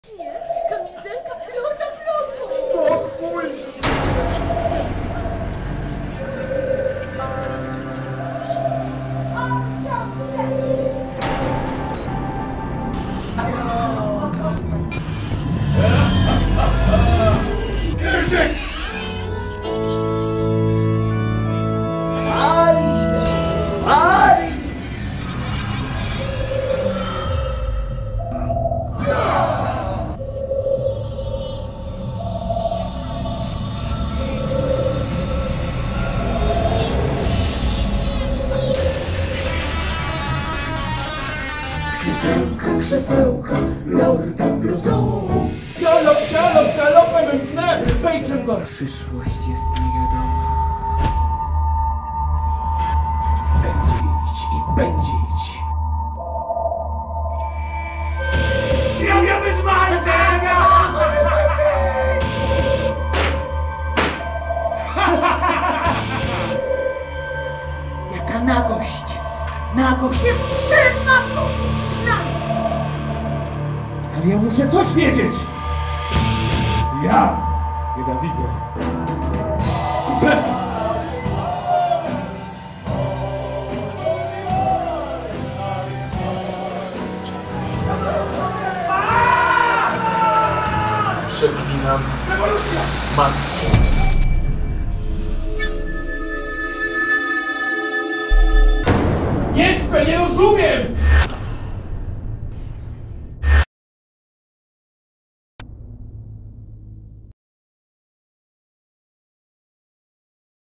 Nie, kamizelka Lorda Blotu! Spokój! Jerzyk! Pali się! Pali! Krzesełka, krzesełka, Lorda Bluto. Galop, galop, galopem mknę! Pejczem go! Przyszłość jest niewiadoma. Pędzić i pędzić. Ja miałem zmartę! Jaka nagość! Nagość jest wstrętna, komiczna! Ale ja muszę coś wiedzieć! Ja nienawidzę. Przeklinam maskę. Nie chcę, nie rozumiem!